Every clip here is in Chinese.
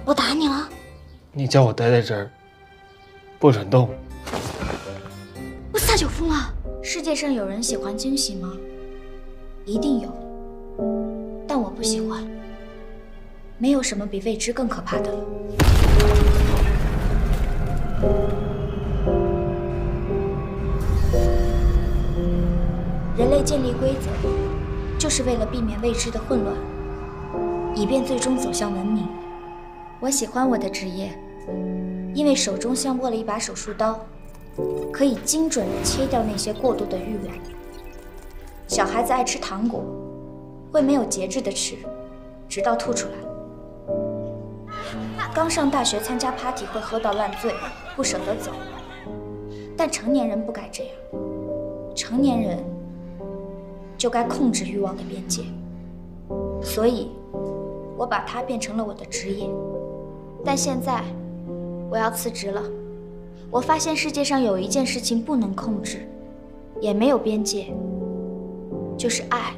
我打你了？ 你叫我待在这儿，不准动。 我撒酒疯了？世界上有人喜欢惊喜吗？一定有，但我不喜欢。没有什么比未知更可怕的了。人类建立规则，就是为了避免未知的混乱，以便最终走向文明。我喜欢我的职业，因为手中像握了一把手术刀，可以精准地切掉那些过度的欲望。小孩子爱吃糖果，会没有节制地吃，直到吐出来。刚上大学参加 party 会喝到烂醉，不舍得走，但成年人不该这样。成年人就该控制欲望的边界，所以我把它变成了我的职业。但现在我要辞职了。我发现世界上有一件事情不能控制，也没有边界，就是爱。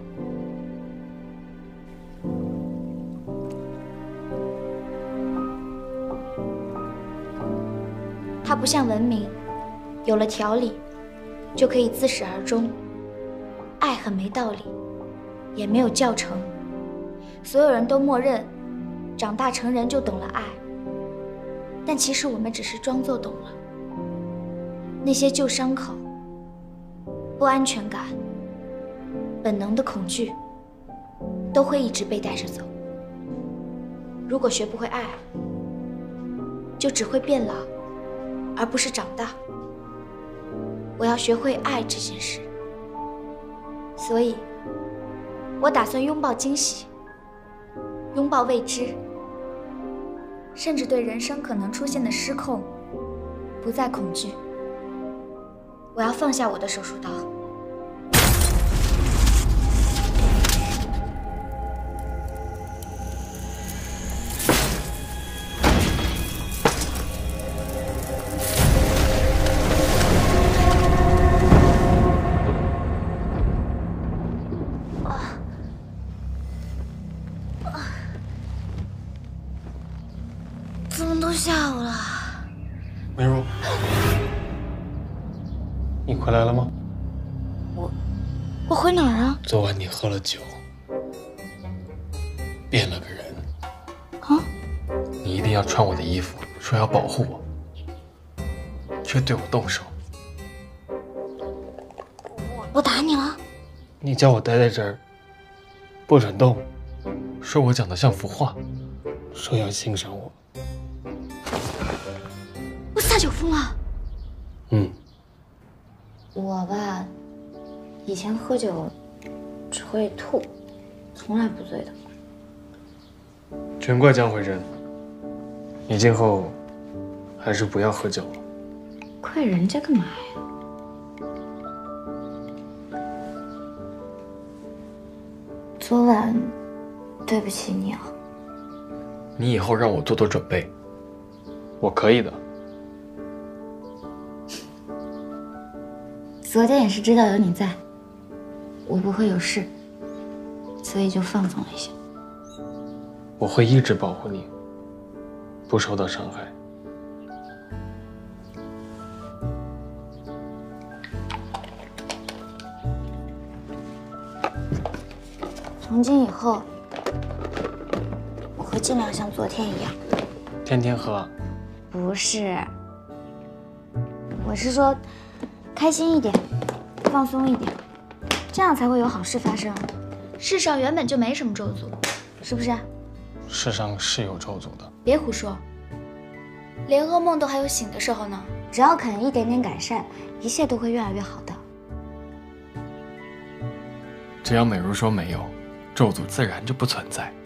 它不像文明，有了条理就可以自始而终。爱很没道理，也没有教程。所有人都默认长大成人就懂了爱，但其实我们只是装作懂了。那些旧伤口、不安全感、本能的恐惧，都会一直被带着走。如果学不会爱，就只会变老，而不是长大。我要学会爱这件事，所以我打算拥抱惊喜，拥抱未知，甚至对人生可能出现的失控不再恐惧。我要放下我的手术刀。怎么都下午了？ 梅如，你回来了吗？ 我回哪儿啊？ 昨晚你喝了酒，变了个人。 啊？ 你一定要穿我的衣服，说要保护我，却对我动手。 我打你了？ 你叫我待在这儿，不准动，说我讲的像幅画，说要欣赏我。 我撒酒疯了？我吧，以前喝酒只会吐，从来不醉的。 全怪江慧珍，你今后还是不要喝酒了。 怪人家干嘛呀？昨晚对不起你啊。 你以后让我多多准备，我可以的。 昨天也是知道有你在，我不会有事，所以就放纵了一下。 我会一直保护你，不受到伤害。 从今以后，我会尽量像昨天一样。 天天喝？ 不是，我是说，开心一点，放松一点，这样才会有好事发生。世上原本就没什么咒诅，是不是？ 世上是有咒诅的。 别胡说，连噩梦都还有醒的时候呢。只要肯一点点改善，一切都会越来越好的。 只要美如说没有，咒诅自然就不存在。